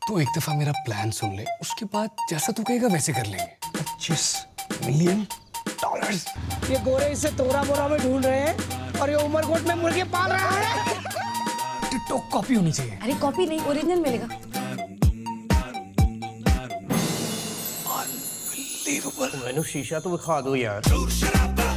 तू एक दफा मेरा प्लान सुन ले, उसके बाद जैसा तू कहेगा वैसे कर लेंगे। $25 मिलियन। ये गोरे इसे तोरा मोरा में ढूंढ रहे हैं और ये उमरकोट में मुर्गे पाल रहा है। टिकटॉक कॉपी होनी चाहिए। अरे कॉपी नहीं, ओरिजिनल मिलेगा। अनबिलीवेबल। मैंने शीशा तो दिखा दो यार।